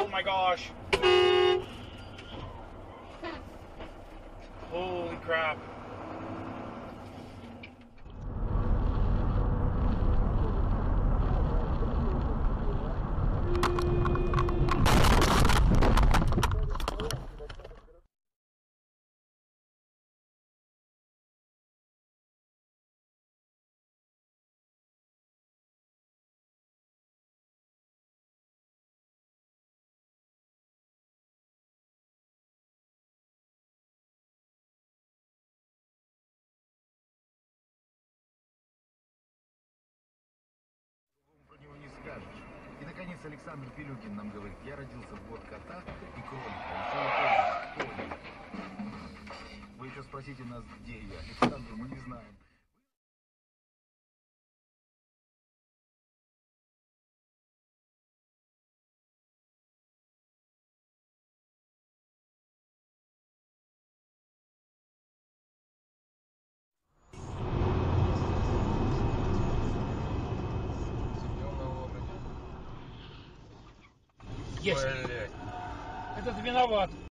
my gosh. Holy crap. И, наконец, Александр Пилюкин нам говорит: я родился в год кота и кролика. Вы еще спросите нас, где я. Александр, мы не знаем. Есть. Этот виноват.